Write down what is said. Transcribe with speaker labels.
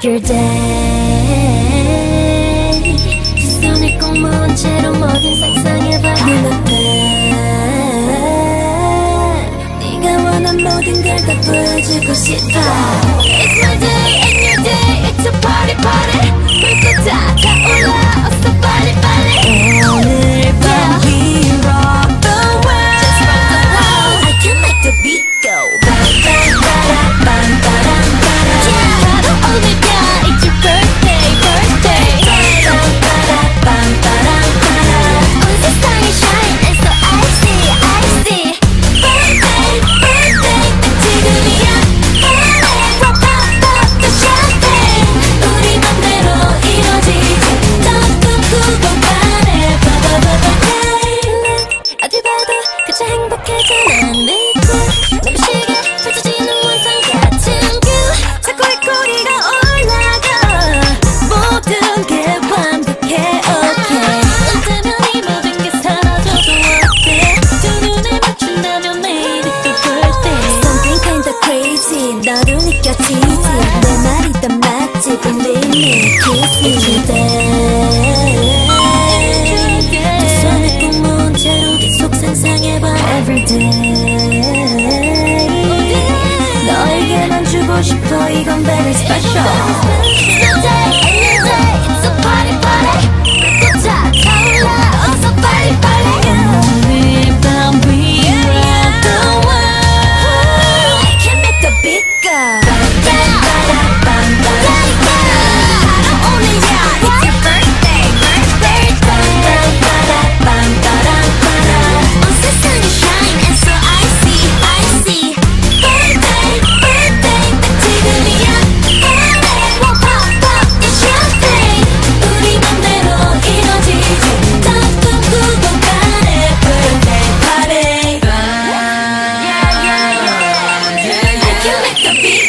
Speaker 1: your day. 두 손을 꼭 모은 채로 뭐든 상상해봐. 눈앞에 네가 원한 모든 걸 다 보여주고 싶어. It's my day and your day. It's a party party. 불꽃 다 타올라. 어서 빨리 빨리. 오늘 밤 we rock the world. Just rock the world. I can make the beat go. 너도 느껴지지 내 말이 다 맞지 Believe me Kiss me today 두 손을 꼭 모은 채로 계속 상상해봐 Everyday 너에게만 주고 싶어 이건 very special It's the day and your day It's a party party 불꽃 다 타올라 어서 빨리 빨리 오늘 밤 we rock the world I can make the beat go the beat.